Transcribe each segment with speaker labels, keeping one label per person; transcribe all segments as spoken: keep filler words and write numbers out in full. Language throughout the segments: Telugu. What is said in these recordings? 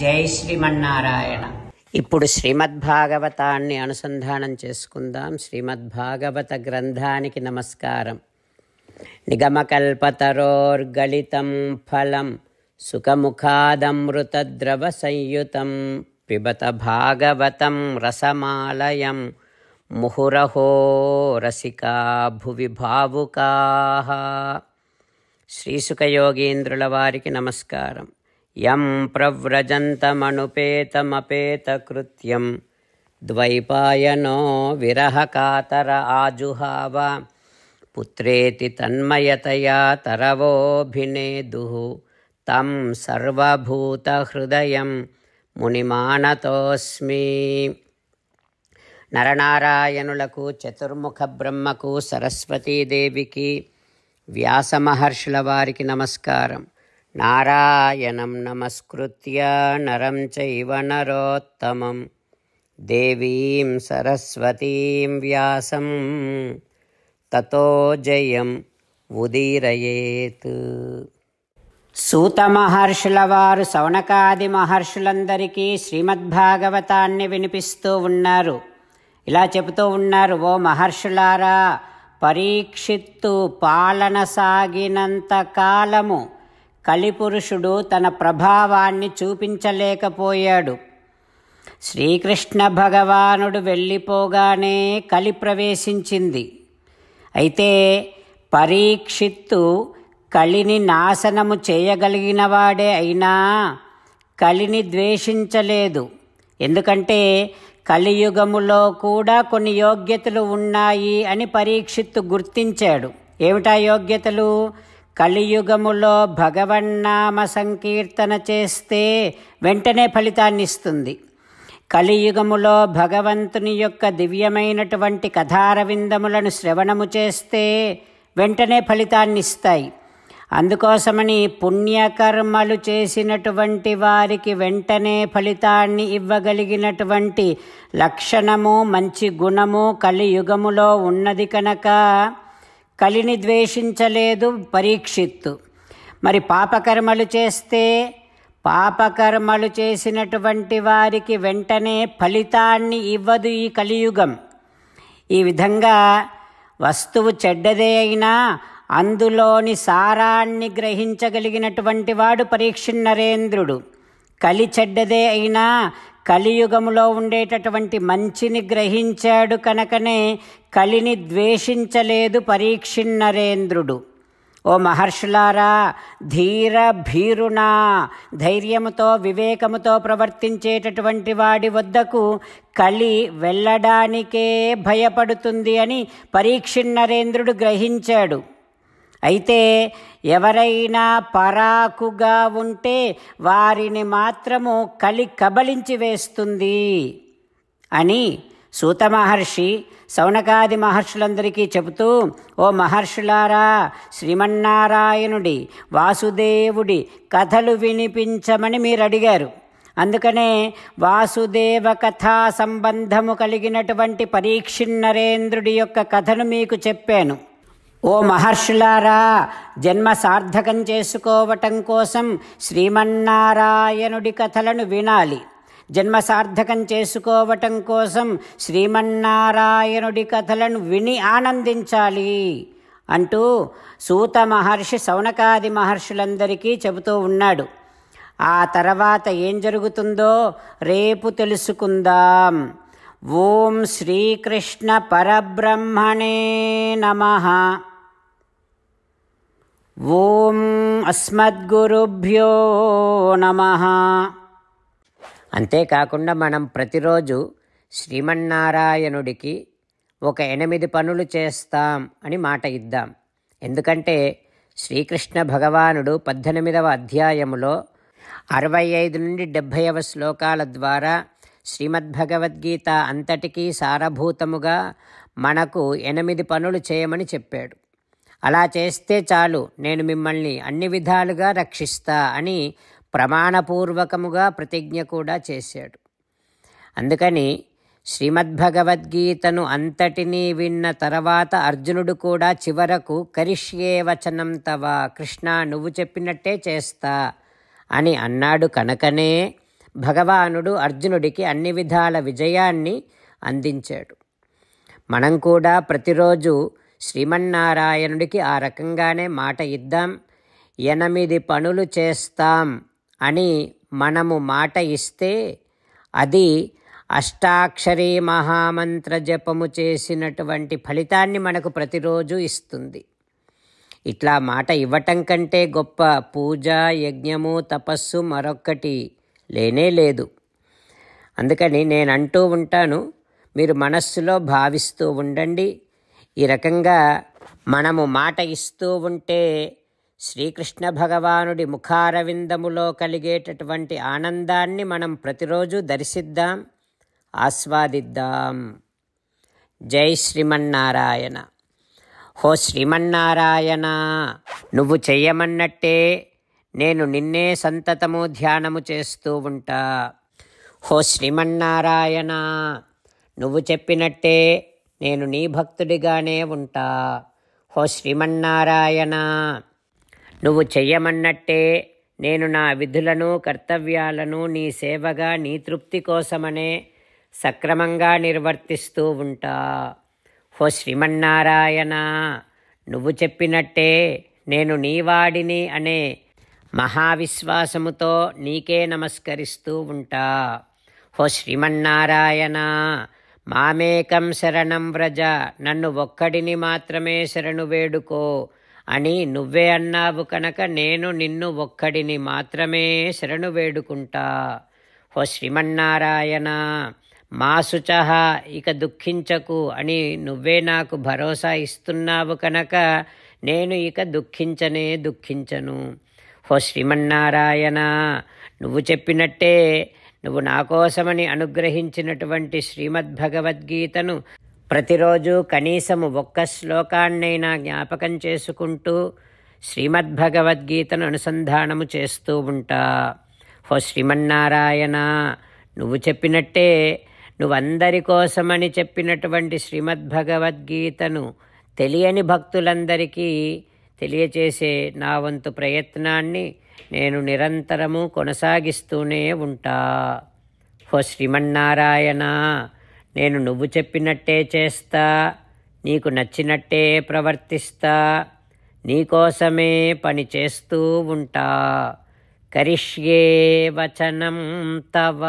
Speaker 1: జై శ్రీమన్నారాయణ. ఇప్పుడు శ్రీమద్భాగవతాన్ని అనుసంధానం చేసుకుందాం. శ్రీమద్భాగవత గ్రంథానికి నమస్కారం. నిగమకల్పతరోర్గళితం ఫలం సుఖముఖాదమృతద్రవ సంయుతం పిబత భాగవతం రసమాలయం ముహురహో రసికా భువి భావుకాః. శ్రీసుఖయోగీంద్రుల వారికి నమస్కారం. యం ప్రవ్రజంతమనుపేతమపేతకృత్యం ద్వైపాయనో విరహకాతర ఆజుహావ పుత్రేతి తన్మయతయా తరవోభినేదుః తం సర్వభూతహృదయం మునిమానతోస్మి. నరనారాయణులకు, చతుర్ముఖ బ్రహ్మకు, సరస్వతీదేవికి, వ్యాసమహర్షుల వారికి నమస్కారం. నారాయణం నమస్కృత్య నరం చైవ నరోత్తమం దేవీం సరస్వతీం వ్యాసం తతో జయం ఉదీరయేత్. సూత మహర్షుల వారు శౌనకాది మహర్షులందరికీ శ్రీమద్భాగవతాన్ని వినిపిస్తూ ఉన్నారు. ఇలా చెబుతూ ఉన్నారు: ఓ మహర్షులారా, పరీక్షిత్తు పాలన సాగినంత కాలము కలిపురుషుడు తన ప్రభావాన్ని చూపించలేకపోయాడు. శ్రీకృష్ణ భగవానుడు వెళ్ళిపోగానే కలి ప్రవేశించింది. అయితే పరీక్షిత్తు కలిని నాశనము చేయగలిగినవాడే అయినా కలిని ద్వేషించలేదు. ఎందుకంటే కలియుగములో కూడా కొన్ని యోగ్యతలు ఉన్నాయి అని పరీక్షిత్తు గుర్తించాడు. ఏమిటా యోగ్యతలు? కలియుగములో భగవన్నామ సంకీర్తన చేస్తే వెంటనే ఫలితాన్ని ఇస్తుంది. కలియుగములో భగవంతుని యొక్క దివ్యమైనటువంటి కథారవిందములను శ్రవణము చేస్తే వెంటనే ఫలితాన్ని ఇస్తాయి. అందుకోసమని పుణ్యకర్మలు చేసినటువంటి వారికి వెంటనే ఫలితాన్ని ఇవ్వగలిగినటువంటి లక్షణము, మంచి గుణము కలియుగములో ఉన్నది కనుక కలిని ద్వేషించలేదు పరీక్షిత్తు. మరి పాపకర్మలు చేస్తే పాపకర్మలు చేసినటువంటి వారికి వెంటనే ఫలితాన్ని ఇవ్వదు ఈ కలియుగం. ఈ విధంగా వస్తువు చెడ్డదే అయినా అందులోని సారాన్ని గ్రహించగలిగినటువంటి వాడు పరీక్షిత్ నరేంద్రుడు. కలి చెడ్డదే అయినా కలియుగములో ఉండేటటువంటి మంచిని గ్రహించాడు కనుకనే కలిని ద్వేషించలేదు పరీక్షిత్ నరేంద్రుడు. ఓ మహర్షులారా, ధీర భీరునా, ధైర్యముతో వివేకముతో ప్రవర్తించేటటువంటి వాడి వద్దకు కలి వెళ్ళడానికే భయపడుతుంది అని పరీక్షిత్ నరేంద్రుడు గ్రహించాడు. అయితే ఎవరైనా పరాకుగా ఉంటే వారిని మాత్రము కలి కబళించి వేస్తుంది అని సూత మహర్షి శౌనకాది మహర్షులందరికీ చెబుతూ, ఓ మహర్షులారా, శ్రీమన్నారాయణుడి వాసుదేవుడి కథలు వినిపించమని మీరు అడిగారు. అందుకనే వాసుదేవ కథా సంబంధము కలిగినటువంటి పరీక్షిత్ నరేంద్రుడి యొక్క కథను మీకు చెప్పాను. ఓ మహర్షులారా, జన్మ సార్థకం చేసుకోవటం కోసం శ్రీమన్నారాయణుడి కథలను వినాలి. జన్మ సార్థకం చేసుకోవటం కోసం శ్రీమన్నారాయణుడి కథలను విని ఆనందించాలి అంటూ సూత మహర్షి శౌనకాది మహర్షులందరికీ చెబుతూ ఉన్నాడు. ఆ తర్వాత ఏం జరుగుతుందో రేపు తెలుసుకుందాం. ఓం శ్రీకృష్ణ పరబ్రహ్మణే నమః. ఓం అస్మద్గురుభ్యో నమః. అంతేకాకుండా మనం ప్రతిరోజు శ్రీమన్నారాయణుడికి ఒక ఎనిమిది పనులు చేస్తాం అని మాట ఇద్దాం. ఎందుకంటే శ్రీకృష్ణ భగవానుడు పద్దెనిమిదవ అధ్యాయములో అరవై ఐదు నుండి డెబ్భైవ శ్లోకాల ద్వారా శ్రీమద్భగవద్గీత అంతటికీ సారభూతముగా మనకు ఎనిమిది పనులు చేయమని చెప్పాడు. అలా చేస్తే చాలు, నేను మిమ్మల్ని అన్ని విధాలుగా రక్షిస్తా అని ప్రమాణపూర్వకముగా ప్రతిజ్ఞ కూడా చేశాడు. అందుకని శ్రీమద్భగవద్గీతను అంతటినీ విన్న తర్వాత అర్జునుడు కూడా చివరకు కరిష్యే వచనం తవ, కృష్ణ నువ్వు చెప్పినట్టే చేస్తా అని అన్నాడు కనుకనే భగవానుడు అర్జునుడికి అన్ని విధాల విజయాన్ని అందించాడు. మనం కూడా ప్రతిరోజు శ్రీమన్నారాయణుడికి ఆ రకంగానే మాట ఇద్దాం. ఎనిమిది పనులు చేస్తాం అని మనము మాట ఇస్తే అది అష్టాక్షరీ మహామంత్ర జపము చేసినటువంటి ఫలితాన్ని మనకు ప్రతిరోజు ఇస్తుంది. ఇట్లా మాట ఇవ్వటం కంటే గొప్ప పూజ, యజ్ఞము, తపస్సు మరొక్కటి లేనే లేదు. అందుకని నేను అంటూ ఉంటాను, మీరు మనస్సులో భావిస్తూ ఉండండి. ఈ రకంగా మనము మాట ఇస్తూ ఉంటే శ్రీకృష్ణ భగవానుడి ముఖారవిందములో కలిగేటటువంటి ఆనందాన్ని మనం ప్రతిరోజు దర్శిద్దాం, ఆస్వాదిద్దాం. జై శ్రీమన్నారాయణ. హో శ్రీమన్నారాయణ, నువ్వు చెయ్యమన్నట్టే నేను నిన్నే సంతతము ధ్యానము చేస్తూ ఉంటా. హో శ్రీమన్నారాయణ, నువ్వు చెప్పినట్టే నేను నీ భక్తుడిగానే ఉంటా. హో శ్రీమన్నారాయణ, నువ్వు చెయ్యమన్నట్టే నేను నా విధులను, కర్తవ్యాలను నీ సేవగా, నీ తృప్తి కోసమనే సక్రమంగా నిర్వర్తిస్తూ ఉంటా. హో శ్రీమన్నారాయణ, నువ్వు చెప్పినట్టే నేను నీవాడిని అనే మహావిశ్వాసముతో నీకే నమస్కరిస్తూ ఉంటా. హో శ్రీమన్నారాయణ, మామేకం శరణం వ్రజ, నన్ను ఒక్కడిని మాత్రమే శరణు వేడుకో అని నువ్వే అన్నావు కనుక నేను నిన్ను ఒక్కడిని మాత్రమే శరణు వేడుకుంటా. హో శ్రీమన్నారాయణ, మా శుచః, ఇక దుఃఖించకు అని నువ్వే నాకు భరోసా ఇస్తున్నావు కనుక నేను ఇక దుఃఖించనే దుఃఖించను. హో శ్రీమన్నారాయణ, నువ్వు చెప్పినట్టే నువ్వు నా కోసమని అనుగ్రహించినటువంటి శ్రీమద్భగవద్గీతను ప్రతిరోజు కనీసము ఒక్క శ్లోకాన్నైనా జ్ఞాపకం చేసుకుంటూ శ్రీమద్భగవద్గీతను అనుసంధానము చేస్తూ ఉంటా. హో శ్రీమన్నారాయణ, నువ్వు చెప్పినట్టే నువ్వందరి కోసమని చెప్పినటువంటి శ్రీమద్భగవద్గీతను తెలియని భక్తులందరికీ తెలియచేసే నా వంతు ప్రయత్నాన్ని నేను నిరంతరము కొనసాగిస్తూనే ఉంటా. హో శ్రీమన్నారాయణ, నేను నువ్వు చెప్పినట్టే చేస్తా, నీకు నచ్చినట్టే ప్రవర్తిస్తా, నీకోసమే పని చేస్తూ ఉంటా. కరిష్యే వచనం తవ.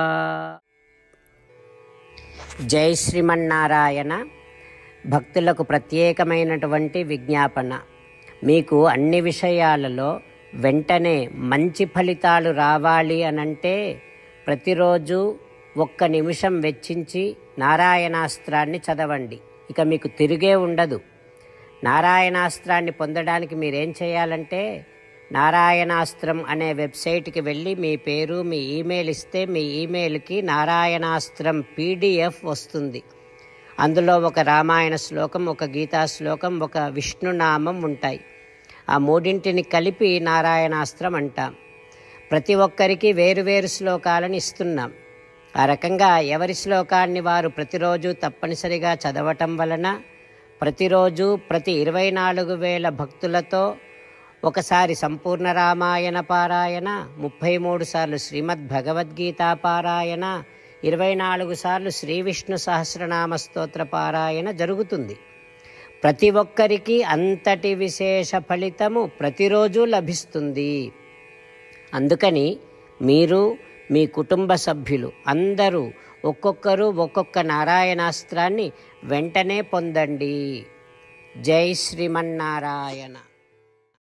Speaker 1: జై శ్రీమన్నారాయణ. భక్తులకు ప్రత్యేకమైనటువంటి విజ్ఞాపన. మీకు అన్ని విషయాలలో వెంటనే మంచి ఫలితాలు రావాలి అనంటే ప్రతిరోజు ఒక్క నిమిషం వెచ్చించి నారాయణాస్త్రాన్ని చదవండి. ఇక మీకు తిరిగే ఉండదు. నారాయణాస్త్రాన్ని పొందడానికి మీరేం చేయాలంటే నారాయణాస్త్రం అనే వెబ్సైట్కి వెళ్ళి మీ పేరు, మీ ఈమెయిల్ ఇస్తే మీ ఈమెయిల్కి నారాయణాస్త్రం పీడిఎఫ్ వస్తుంది. అందులో ఒక రామాయణ శ్లోకం, ఒక గీతా శ్లోకం, ఒక విష్ణునామం ఉంటాయి. ఆ మూడింటిని కలిపి నారాయణాస్త్రం అంటాం. ప్రతి ఒక్కరికి వేరువేరు శ్లోకాలను ఇస్తున్నాం. ఆ రకంగా ఎవరి శ్లోకాన్ని వారు ప్రతిరోజు తప్పనిసరిగా చదవటం వలన ప్రతిరోజు ప్రతి ఇరవై నాలుగు వేల భక్తులతో ఒకసారి సంపూర్ణ రామాయణ పారాయణ, ముప్పై మూడు సార్లు శ్రీమద్ భగవద్గీత పారాయణ, ఇరవై నాలుగు సార్లు శ్రీ విష్ణు సహస్రనామ స్తోత్ర పారాయణ జరుగుతుంది. ప్రతి ఒక్కరికి అంతటి విశేష ఫలితము ప్రతిరోజు లభిస్తుంది. అందుకని మీరు, మీ కుటుంబ సభ్యులు అందరూ ఒక్కొక్కరు ఒక్కొక్క నారాయణాస్త్రాన్ని వెంటనే పొందండి. జై శ్రీమన్నారాయణ.